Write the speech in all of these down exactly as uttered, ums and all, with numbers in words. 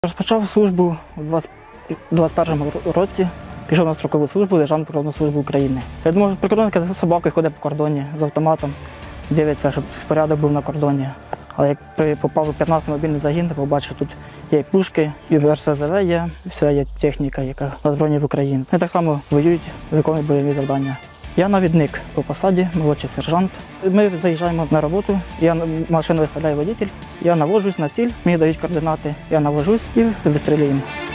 Розпочав службу у двадцять першому році, пішов на строкову службу, Державну прикордонну службу України. Я думав, прикордонник з собакою ходить по кордоні, з автоматом, дивиться, щоб порядок був на кордоні. Але як попав у п'ятнадцятий мобільний загін, побачив, тут є і пушки, і ер ес зет ве є, все є техніка, яка на збройні в Україні. Вони так само воюють, виконують бойові завдання. Я навідник по посаді, молодший сержант. Ми заїжджаємо на роботу, я машину виставляю водитель, я наводжусь на ціль, мені дають координати, я навожусь і вистрілюємо.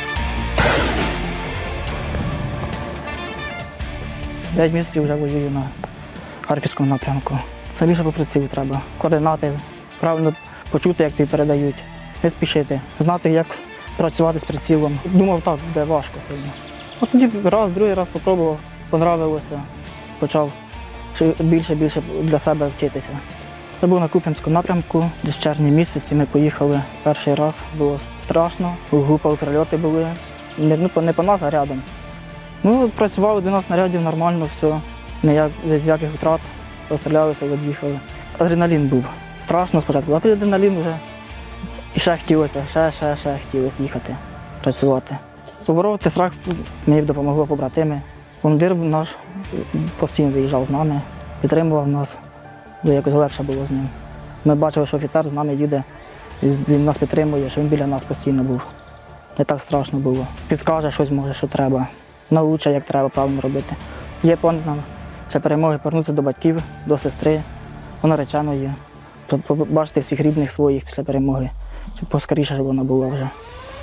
П'ять місяців вже воюю на Харківському напрямку. Це більше по прицілу треба. Координати, правильно почути, як тобі передають, не спішити, знати, як працювати з прицілом. Думав, так, буде важко сильно. А тоді раз, другий раз спробував, понравилося, почав більше-більше для себе вчитися. Це був на Куп'янському напрямку, десь в червні місяці ми поїхали перший раз, було страшно, гупали, прильоти були, не, ну, не по нас, а рядом. Ну, працювали дванадцять снарядів, нормально все, ніяк, без ніяких втрат, розстрілялися, від'їхали. Адреналін був. Страшно спочатку, а тоді адреналін вже і ще хотілося, ще, ще, ще хотілося їхати, працювати. Побороти страх мені допомогли побратими. Командир наш постійно виїжджав з нами, підтримував нас, бо якось легше було з ним. Ми бачили, що офіцер з нами їде, він нас підтримує, що він біля нас постійно був. Не так страшно було. Підскаже щось, може, що треба, научить, як треба правильно робити. Є план нам ще перемоги повернутися до батьків, до сестри, до нареченої, побачити всіх рідних своїх після перемоги, щоб поскоріше вона була вже.